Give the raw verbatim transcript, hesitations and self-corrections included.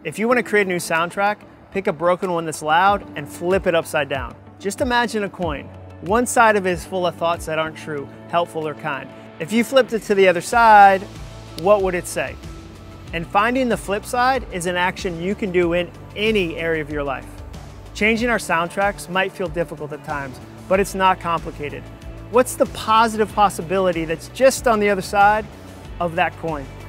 If you want to create a new soundtrack, pick a broken one that's loud and flip it upside down. Just imagine a coin. One side of it is full of thoughts that aren't true, helpful, or kind. If you flipped it to the other side, what would it say? And finding the flip side is an action you can do in any area of your life. Changing our soundtracks might feel difficult at times, but it's not complicated. What's the positive possibility that's just on the other side of that coin?